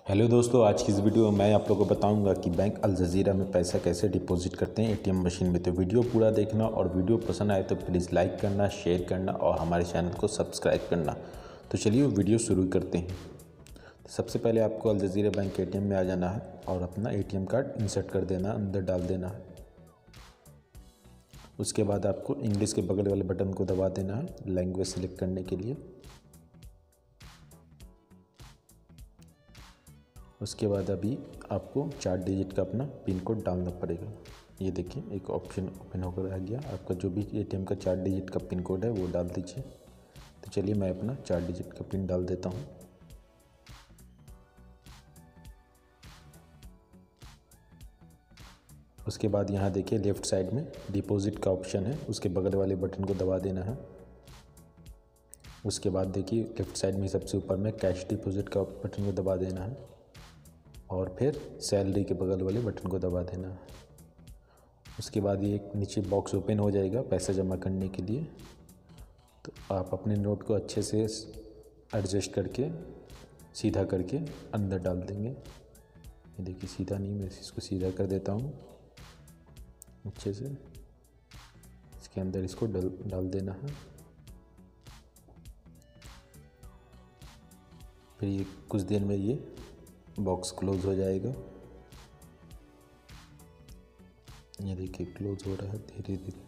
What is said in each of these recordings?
Hello दोस्तों, आज की इस वीडियो में मैं आप लोगों को बताऊंगा कि बैंक अल जज़ीरा में पैसा कैसे डिपॉजिट करते हैं एटीएम मशीन में। तो वीडियो पूरा देखना और वीडियो पसंद आए तो प्लीज़ लाइक करना, शेयर करना और हमारे चैनल को सब्सक्राइब करना। तो चलिए वीडियो शुरू करते हैं। तो सबसे पहले आपको अल जज़ीरा बैंक के एटीएम में आ जाना है और अपना एटीएम कार्ड इंसर्ट कर देना, अंदर डाल देना है। उसके बाद आपको इंग्लिश के बगल वाले बटन को दबा देना है लैंग्वेज सेलेक्ट करने के लिए। उसके बाद अभी आपको 4 डिजिट का अपना पिन कोड डालना पड़ेगा। ये देखिए एक ऑप्शन ओपन होकर आ गया। आपका जो भी एटीएम का 4 डिजिट का पिन कोड है वो डाल दीजिए। तो चलिए मैं अपना 4 डिजिट का पिन डाल देता हूँ। उसके बाद यहाँ देखिए लेफ़्ट साइड में डिपॉजिट का ऑप्शन है, उसके बगल वाले बटन को दबा देना है। उसके बाद देखिए लेफ़्ट साइड में सबसे ऊपर में कैश डिपॉजिट का बटन को दबा देना है और फिर सैलरी के बगल वाले बटन को दबा देना है। उसके बाद ये एक नीचे बॉक्स ओपन हो जाएगा पैसा जमा करने के लिए। तो आप अपने नोट को अच्छे से एडजस्ट करके सीधा करके अंदर डाल देंगे। ये देखिए सीधा नहीं, मैं इसको सीधा कर देता हूँ अच्छे से। इसके अंदर इसको डाल देना है। फिर ये कुछ देर में ये बॉक्स क्लोज हो जाएगा। ये देखिए क्लोज हो रहा है धीरे धीरे।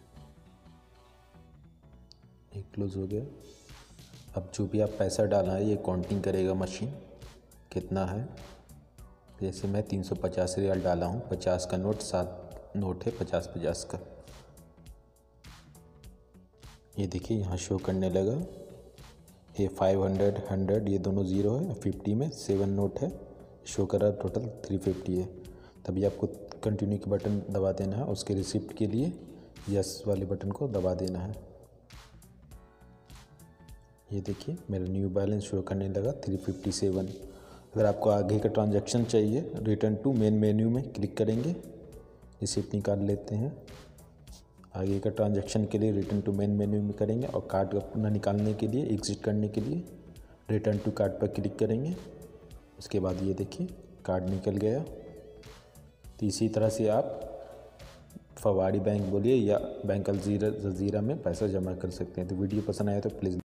ये क्लोज हो गया। अब जो भी आप पैसा डाला है ये काउंटिंग करेगा मशीन कितना है। जैसे मैं 350 रियाल डाला हूँ, 50 का नोट 7 नोट है 50-50 का। ये देखिए यहाँ शो करने लगा। ये 500, 100 ये दोनों ज़ीरो है। 50 में 7 नोट है, शो कर रहा है टोटल 350 है। तभी आपको कंटिन्यू के बटन दबा देना है। उसके रिसिप्ट के लिए यस वाले बटन को दबा देना है। ये देखिए मेरा न्यू बैलेंस शो करने लगा 357। अगर आपको आगे का ट्रांजैक्शन चाहिए रिटर्न टू मेन मेन्यू में क्लिक करेंगे, रिसिप्ट निकाल लेते हैं। आगे का ट्रांजैक्शन के लिए रिटर्न टू मेन मेन्यू में करेंगे और कार्ड अपना निकालने के लिए एग्जिट करने के लिए रिटर्न टू कार्ड पर क्लिक करेंगे। उसके बाद ये देखिए कार्ड निकल गया। तो इसी तरह से आप फवाड़ी बैंक बोलिए या बैंक अल जज़ीरा में पैसा जमा कर सकते हैं। तो वीडियो पसंद आया तो प्लीज़